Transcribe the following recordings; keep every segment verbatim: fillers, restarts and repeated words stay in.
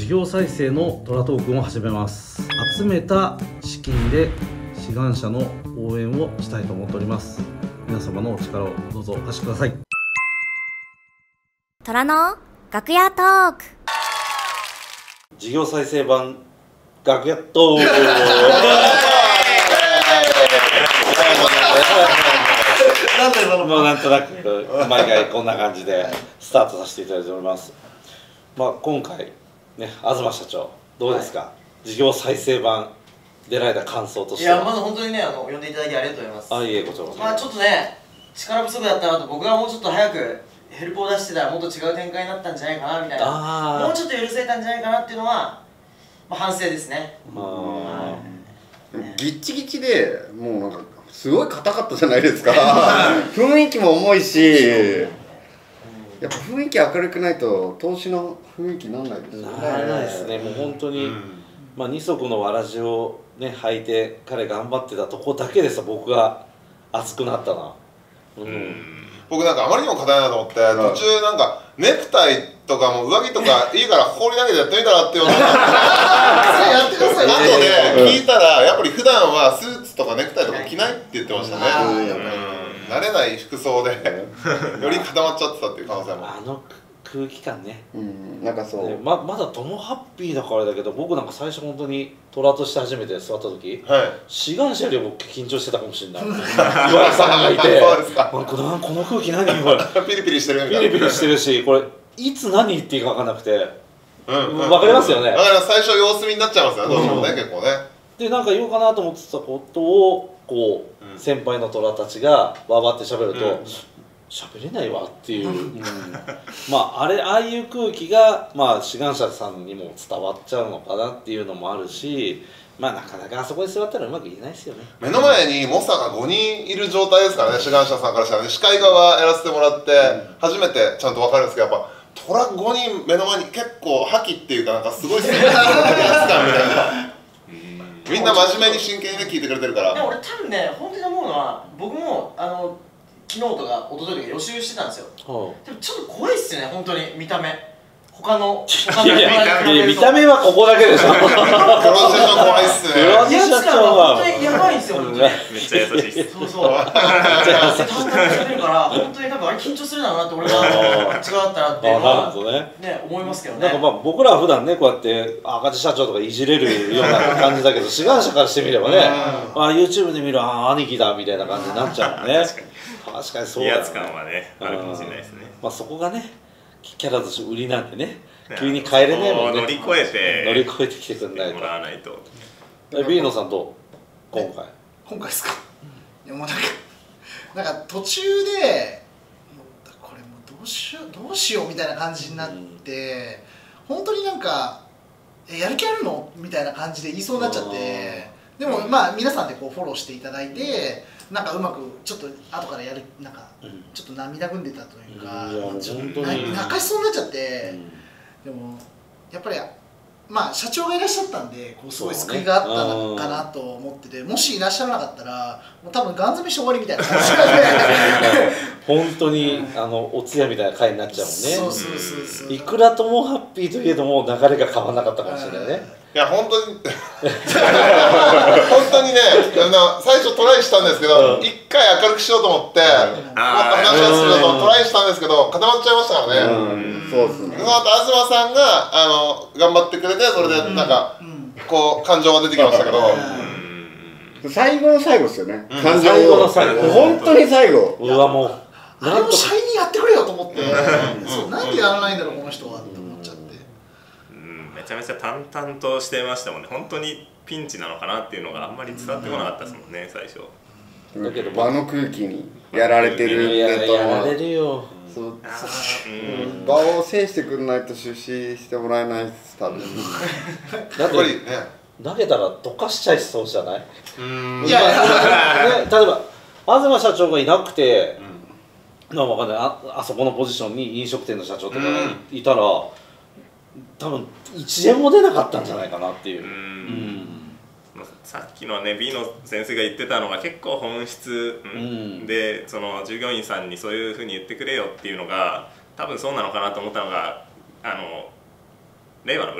事業再生のトラトークンを始めます。集めた資金で志願者の応援をしたいと思っております。皆様のお力をどうぞお貸しください。 虎の楽屋トーク。 事業再生版楽屋トークなんでそのもうなんとなく毎回こんな感じでスタートさせていただいております。まあ今回ね、東社長どうですか、はい、事業再生版出られた感想としては。 いや、まず本当にね、あの呼んでいただきありがとうございます。 あ、いえ、こちらこそ。まあ、ちょっとね、力不足だったなと、僕がもうちょっと早くヘルプを出してたらもっと違う展開になったんじゃないかなみたいな、もうちょっと許せたんじゃないかなっていうのは、まあ、反省ですね。 ギッチギチでもうなんかすごい硬かったじゃないですか雰囲気も重いし、やっぱ雰囲気明るくないと投資の雰囲気にならないですよね。 ならないですね。もう本当に、うん、まあ二足のわらじをね履いて彼頑張ってたとこだけでさ、僕が熱くなったな。うん、うん、 僕なんかあまりにも硬いなと思って、途中なんかネクタイとかも上着とかいいから放り投げてやってみたらっていうのをやってください。あとで聞いたらやっぱり普段はスーツとかネクタイとか着ないって言ってましたね。慣れない服装でより固まっちゃってたっていう可能性も。 あの空気感ね、 うん、なんかそう、ね、 ま, まだトモハッピーだからだけど、僕なんか最初本当に虎として初めて座った時、はい、志願者よりも緊張してたかもしれない岩井さんがいてそうですか、このこの空気何これピリピリしてるみたいな、 ピリピリしてるし、これいつ何言っていいか分からなくて、分かりますよね。 だから最初様子見になっちゃいますよね、どうしてもね、結構ね。でなんか言おうかなと思ってたことをこう、うん、先輩の虎たちがわばって喋ると、喋れないわっていう、うん、まああれああいう空気がまあ志願者さんにも伝わっちゃうのかなっていうのもあるし、まあなかなかあそこに座ったらうまく言えないですよね。 目の前に猛者がごにんいる状態ですからね、志願者さんからしたらね。司会側やらせてもらって初めてちゃんと分かるんですけど、やっぱ虎ごにん目の前に結構覇気っていうか、なんかすごいすごいやつ感みたいな。みんな真面目に真剣にね聞いてくれてるから。 でも俺多分ね、本当に思うのは、僕もあの昨日とか一昨日とか予習してたんですよ。でもちょっと怖いっすよね、本当に見た目。他の他のいやいや見た目はここだけでしょ。プロジェクション怖いっすね。 プロジェクションは本当にやばいんですよ。本当にめっちゃ優しいっす。 そうそう。めっちゃ優しい。淡々としてるから本当に多分あれ緊張するだろうなって、俺が違ったらっていうのはね思いますけどね。 なんかまあ僕らは普段ねこうやって赤字社長とかいじれるような感じだけど、志願者からしてみればね、あ YouTube で見るあ兄貴だみたいな感じになっちゃうもんね。確かにそうだ。 威圧感はねあるかもしれないですね。 まあそこがねキャラとして売りなんでね、急に帰れないもんね。 乗り越えて乗り越えてきてくんないと。 もらわないと。 ビーノさんどう？今回。 今回ですか。いやもうなんかなんか途中でこれもうどうしようどうしようみたいな感じになって、うん、本当になんかやる気あるのみたいな感じで言いそうになっちゃって、でもまあ皆さんでこうフォローしていただいて、なんかうまくちょっと後からやるなんかちょっと涙ぐんでたというか、ちょっと泣かしそうになっちゃって、でもやっぱりまあ社長がいらっしゃったんでこうすごい救いがあったのかなと思ってて、もしいらっしゃらなかったらもう多分ガン詰めして終わりみたいな感じで本当にあのお通夜みたいな回になっちゃうもんね。 そうそうそうそう。 いくらともハッピーといえども流れが変わらなかったかもしれないね。 いや本当に本当にね、あの最初トライしたんですけど、一、うん、回明るくしようと思って、もっと話をするとトライしたんですけど固まっちゃいましたからね。 そうですね。 その後東さんがあの頑張ってくれて、それでなんか、うん、こう感情が出てきましたけど、 うん、最後の最後ですよね。 うん、 感情最後の最後。 本当に最後。 うわもう。 あれも社員にやってくれよと思って、そうなんでやらないんだろうこの人はって思っちゃって。 めちゃめちゃ淡々としてましたもんね。本当にピンチなのかなっていうのがあんまり伝わってこなかったですもんね、最初。 だけどあの空気にやられてるネタはやられるよ。 そう場を制してくれないと出資してもらえないです多分。 やっぱりね投げたらどかしちゃいそうじゃない？いや例えば東社長がいなくて、まあわかんない、ああそこのポジションに飲食店の社長とかがいたら。多分いちえんも出なかったんじゃないかなっていう。うん、 さっきのね B の先生が言ってたのが結構本質、うん、でその従業員さんにそういうふうに言ってくれよっていうのが多分そうなのかなと思ったのが、あの令和の裏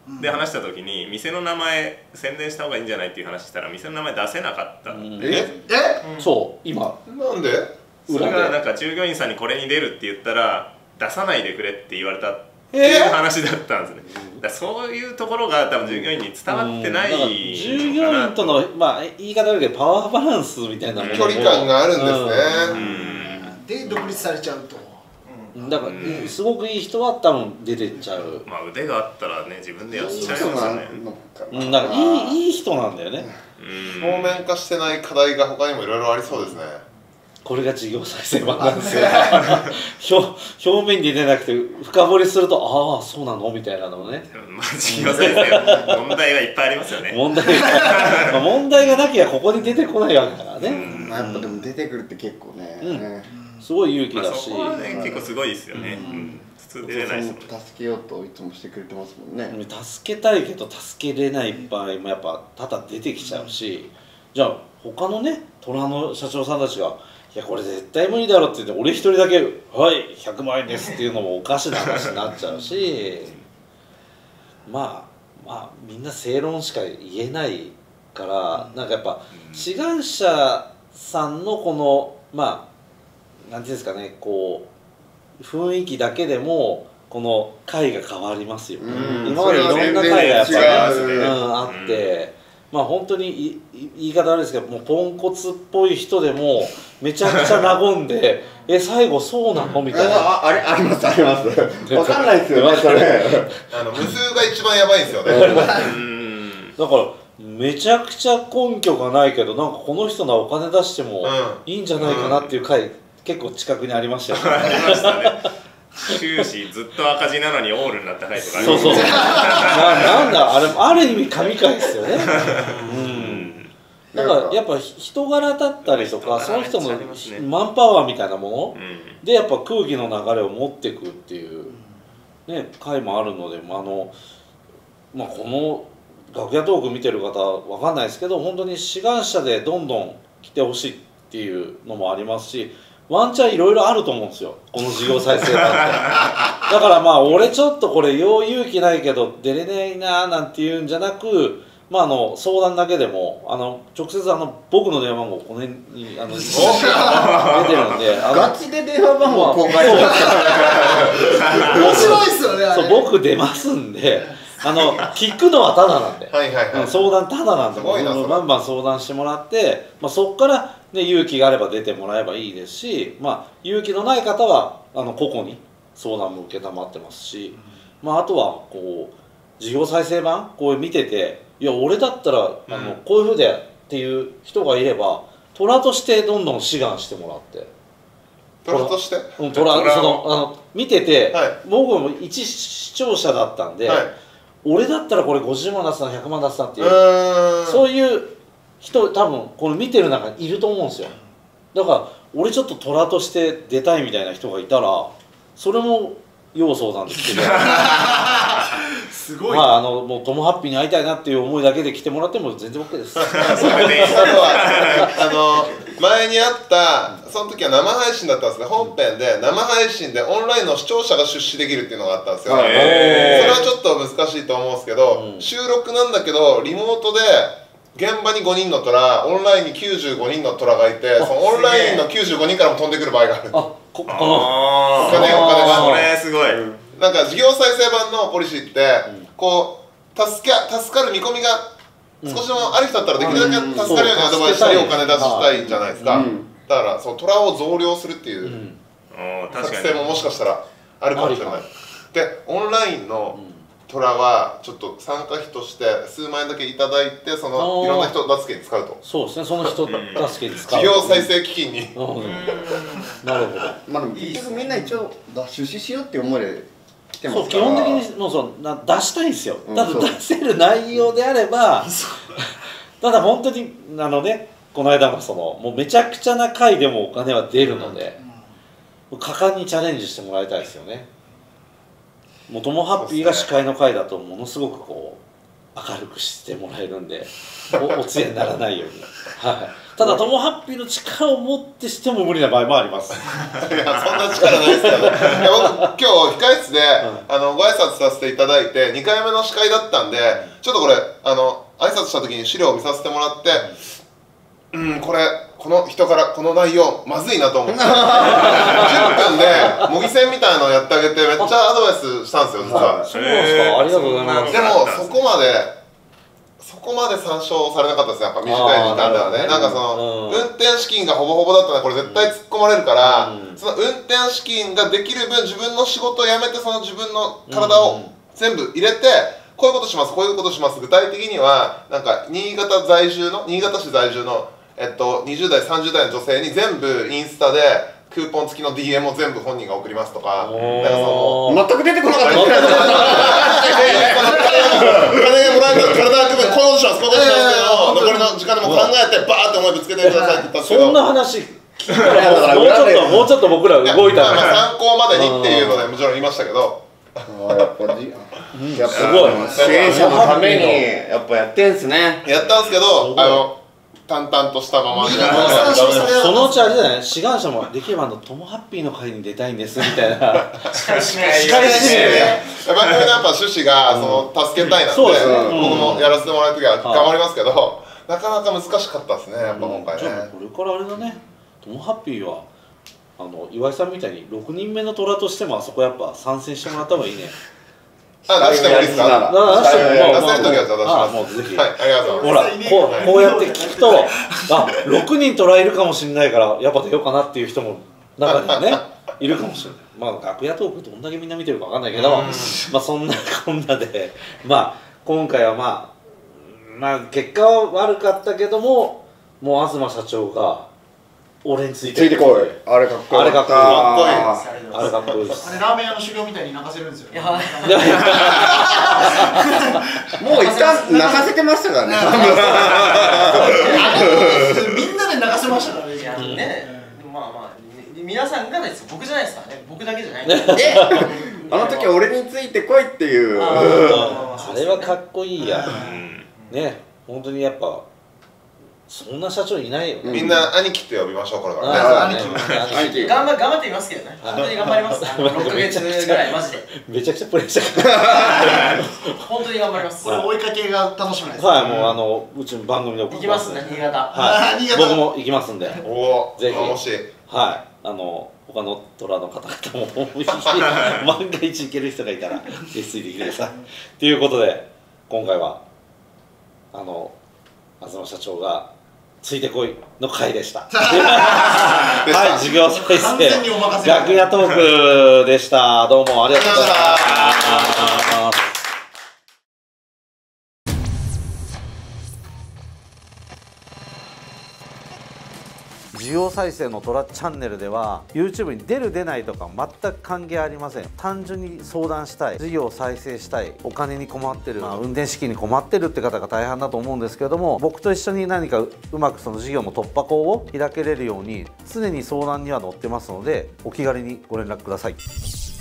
で話した時に店の名前宣伝した方がいいんじゃないっていう話したら店の名前出せなかった、うん、 ええそう今なんでそれがなんか従業員さんにこれに出るって言ったら出さないでくれって言われたっていう話だったんですね、えー、だそういうところが多分従業員に伝わってない、うん、 従業員との、まあ、言い方悪いけどパワーバランスみたいなもの距離感があるんですね、 うんうん、で独立されちゃうとだから、うん、すごくいい人は多分出てっちゃう。 まあ腕があったらね自分でやっちゃいますよね。 うん、だからいいいい人なんだよね。 表面化してない課題が他にもいろいろありそうですね。 これが事業再生版なんですよ。表表面に出なくて深掘りするとああそうなのみたいなのね。 まあ事業再生問題がいっぱいありますよね。 問題まあ問題がなきゃここに出てこないわけだからね。 うん、やっぱでも出てくるって結構ね。 うんすごい勇気だし、 まあ、そこはね結構すごいですよね、うんうん、普通出れないですもんね。 助けようといつもしてくれてますもんね。 助けたいけど助けれない場合もやっぱ多々出てきちゃうし、じゃあ他のね虎の社長さんたちがいやこれ絶対無理だろって言って俺一人だけはいひゃくまんえんですっていうのもおかしな話になっちゃうしまあまあみんな正論しか言えないからなんかやっぱ志願者さんのこのまあなんていうんですかねこう雰囲気だけでもこの回が変わりますよ、うん、今までいろんな回がやっぱり、うん、あって、うん、まあ本当に言い方悪いですけどもうポンコツっぽい人でもめちゃくちゃ和んでえ最後そうなのみたいなああれありますあります分かんないですよねそれあの無数が一番やばいんですよねだからめちゃくちゃ根拠がないけどなんかこの人のお金出してもいいんじゃないかなっていう回、うん結構近くにありましたよね。 ありましたね。終始ずっと赤字なのにオールになった回とかありましたね。 そうそう。な, なんだあれある意味神回ですよね。うん。だからやっぱ人柄だったりとかその人のマンパワーみたいなもの、うん、でやっぱ空気の流れを持っていくっていうね回もあるので、あのまあこの楽屋トーク見てる方わかんないですけど本当に志願者でどんどん来てほしいっていうのもありますし。ワンチャンいろいろあると思うんですよこの事業再生版ってだからまあ俺ちょっとこれよう勇気ないけど出れないなーなんていうんじゃなくまああの相談だけでもあの直接あの僕の電話番号この辺にあの出てるんでガチで電話番号公開して面白いっすよねあれそう僕出ますんであの聞くのはタダなんではいはい、はい、相談タダなんでバンバン相談してもらって、まあ、そこからで勇気があれば出てもらえばいいですし、まあ、勇気のない方はあの個々に相談も受けたまってますし、まあ、あとはこう事業再生版こう見てていや俺だったら、うん、あのこういうふうでっていう人がいれば虎としてどんどん志願してもらって虎としてうん虎そのあの見てて、はい、僕も一視聴者だったんで、はい、俺だったらこれごじゅうまん出すなひゃくまん出すなっていうそういう人多分これ見てる中にいると思うんですよだから俺ちょっと虎として出たいみたいな人がいたらそれも要相談ですけどすごい、 まああのもうトムハッピーに会いたいなっていう思いだけで来てもらっても全然 OK ですあの前にあったその時は生配信だったんですね本編で生配信でオンラインの視聴者が出資できるっていうのがあったんですよそれはちょっと難しいと思うんですけど、うん、収録なんだけどリモートで現場にごにんの虎、オンラインにきゅうじゅうごにんの虎がいて、そのオンラインのきゅうじゅうごにんからも飛んでくる場合がある。あ、ここのお金お金が。 それすごい。 なんか事業再生版のポリシーって、こう助け助かる見込みが少しでもある人だったらできるだけ助かるようにアドバイスしたりお金出したいじゃないですか。だからその虎を増量するっていう作戦ももしかしたらあるかもしれない。で、オンラインの虎はちょっと参加費として数万円だけいただいてそのいろんな人助けに使うとそうですねその人助けに使う事業再生基金になるほどまあでも結局みんな一応出資しようって思いで来てますからそう基本的にもうそうな出したいんですよ、うん、ただ出せる内容であればただ本当にあのねこの間もそのもうめちゃくちゃな回でもお金は出るので、うん、果敢にチャレンジしてもらいたいですよねもともハッピーが司会の回だとものすごくこう明るくしてもらえるんで お, おつやにならないように、はい、 ただトモハッピーの力をもってしても無理な場合もあります。 いやそんな力ないですけど、いや僕今日控室で、うん、あのご挨拶させていただいてにかいめの司会だったんで、ちょっとこれあの挨拶した時に資料を見させてもらって、うん、これこの人からこの内容まずいなと思ってじゅっぷんで模擬戦みたいなのをやってあげてめっちゃアドバイスしたんですよ実は。 そうですか、ありがとうございます。 でもそこまでそこまで参照されなかったですね、やっぱ短い時間ではね。なんかその、うん、運転資金がほぼほぼだったらこれ絶対突っ込まれるから、うん、その運転資金ができる分自分の仕事をやめてその自分の体を全部入れて、こういうことしますこういうことします。具体的にはなんか新潟在住の新潟市在住の、えっと、にじゅうだいさんじゅうだいの女性に全部インスタでクーポン付きの ディーエム を全部本人が送りますとか、なんかその全く出てこなかった。 お金もらえたら体が組む、こういうことします、こういうことしますけど、残りの時間でも考えてバーって思いぶつけてくださいって言ったんですけど、 そんな話聞いたらもうちょっともうちょっと僕ら動いたら参考までにっていうのでもちろん言いましたけど、 やっぱりやっぱすごい支援者のためにやっぱやってんすね。 やったんですけど、あの淡々としたままそのうちあれじゃない、志願者もできればあのトモハッピーの会に出たいんですみたいな司会指名司会指名番組のやっぱ趣旨がその助けたいなんで、僕もやらせてもらうときは頑張りますけど、なかなか難しかったですね、やっぱ今回ね。 これからあれだね、トモハッピーはあの岩井さんみたいにろくにんめの虎としてもあそこやっぱ参戦してもらった方がいいね。 あ、出してもいいですか？出せるときはじゃあ出します。 もうぜひ。 はい、ありがとうございます。 ほら、こうこうやって聞くと、あ、ろくにん捉えるかもしれないからやっぱ出ようかなっていう人も中にはねいるかもしれない。まあ楽屋トークどんだけみんな見てるかわかんないけど、まあそんなこんなで、まあ今回はまあまあ結果は悪かったけども、もう東社長が俺についてついてこい。あれかっこいい。 あれかっこいい。 あれかっこいいです。 あれラーメン屋の修行みたいに泣かせるんですよ。 もう一旦泣かせてましたからね。 みんなで泣かせましたからね。 いやね、まあまあ皆さんがですよ、僕じゃないですからね、僕だけじゃない。 あの時俺についてこいっていう。 あれはかっこいいや。ね、本当にやっぱ。そんな社長いないよね。 みんな兄貴って呼びましょうこれからね。 兄貴。頑張頑張ってみますけどね。本当に頑張ります。ろっかげつぐらいマジで。 めちゃくちゃプレッシャー。 本当に頑張ります。 これ追いかけが楽しみです。 はい、もうあのうちの番組で行きますね、新潟。 はい、僕も行きますんで。 おお、 ぜひ。 楽しい。 はい、あの他の虎の方々も万が一行ける人がいたらぜひついてきてください。ということで今回はあの東社長がついてこいの回でした。はい、事業再生楽屋トークでした。どうもありがとうございます。事業再生のトラチャンネルでは YouTube に出る出ないとか全く関係ありません。単純に相談したい、事業を再生したい、お金に困ってる、まあ、運転資金に困ってるって方が大半だと思うんですけれども、僕と一緒に何かうまくその事業の突破口を開けれるように常に相談には乗ってますので、お気軽にご連絡ください。